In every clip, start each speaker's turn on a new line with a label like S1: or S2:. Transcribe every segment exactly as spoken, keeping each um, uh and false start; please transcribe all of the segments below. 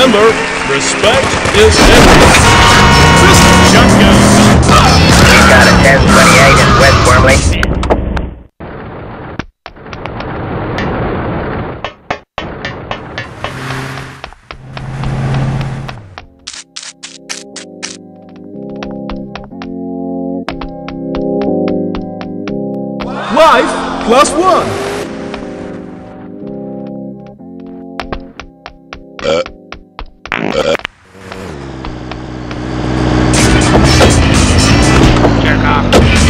S1: Remember, respect is everything. System shotgun.
S2: We've got a ten twenty-eight in West Wormley.
S1: Life plus one.
S3: Uh, uh.
S2: Jerk off.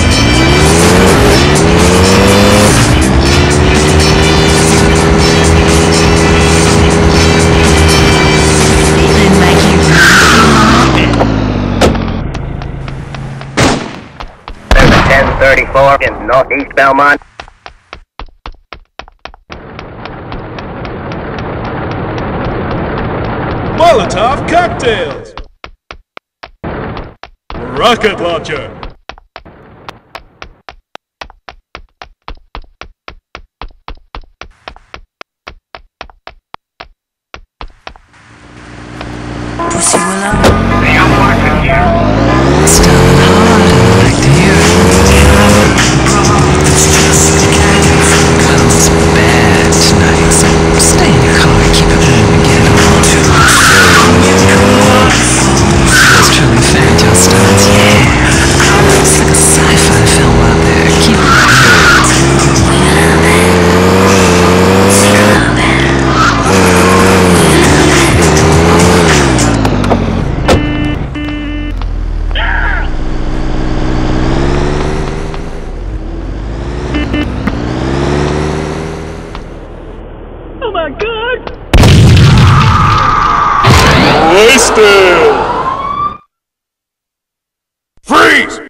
S4: Feeling like you
S2: There's a ten thirty-four in Northeast Belmont.
S1: Molotov cocktails. Rocket launcher.
S4: pussy will I
S2: Hey, I'm watching you.
S4: Stalling hard, I like to hear it. It's just getting girls bad tonight. So stay in your car, keep it moving, get on to Yours truly fairytale stars, yeah. It's like a sci-fi film out there. Keep it
S1: Oh my God! Wasted! Freeze!